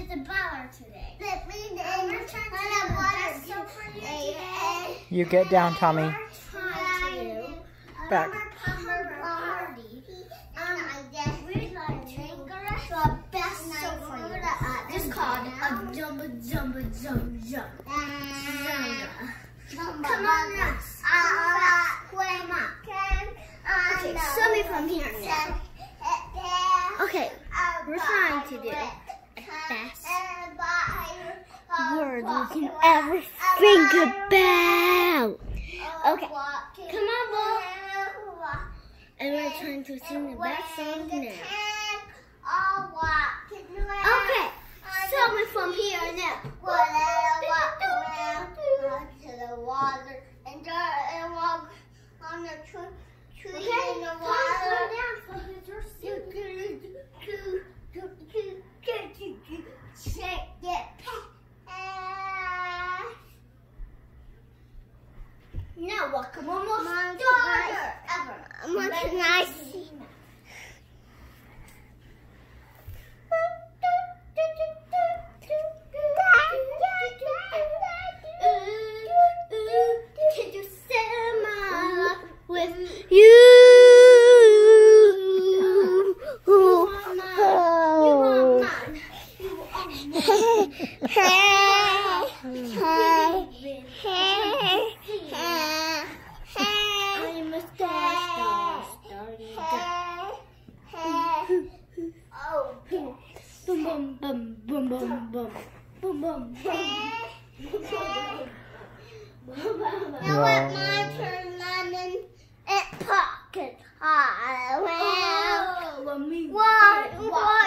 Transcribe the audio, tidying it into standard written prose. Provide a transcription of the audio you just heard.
the baller today. You get down, Tommy. Back. It's called a jump. Come on, Russ. Okay, show me from here now. Okay, we're trying to do the best word we can ever think about. Okay, come on, Bo. And we're trying to sing the best song now. Okay, show me from here now. To the water and dirt and walk on the tree in the water. Now walk almost farther ever. What can I see? Can you smile with you? You are mine. I'm a star. Oh, boom, boom, boom, boom, boom, boom, boom, boom, boom. Now let my turn lemon and pocket high. Well, what?